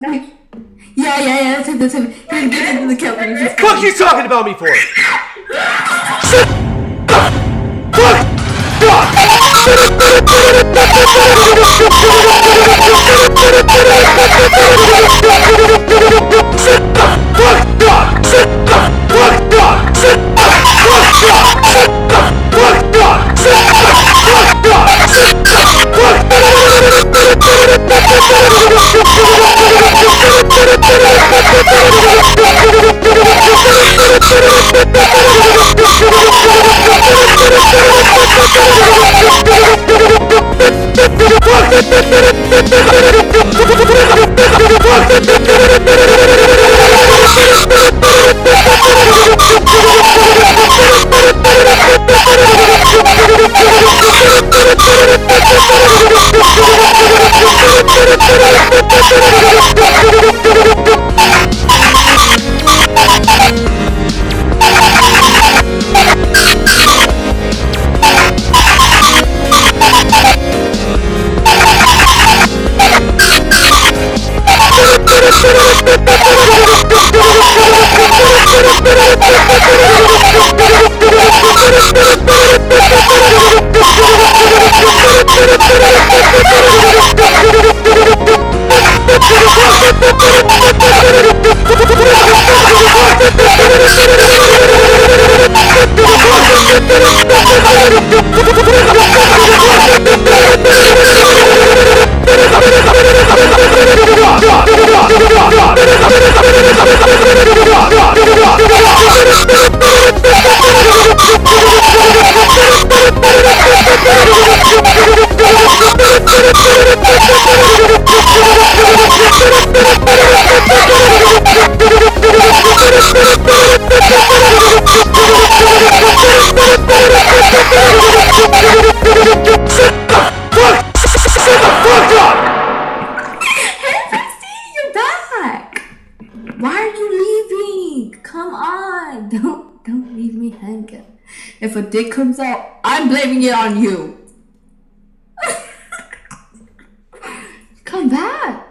Yeah, that's him, that's him. Here, get into the company. Fuck you talking about me for? Shut the fuck up! Don't leave me hanging. If a dick comes out, I'm blaming it on you. Come back.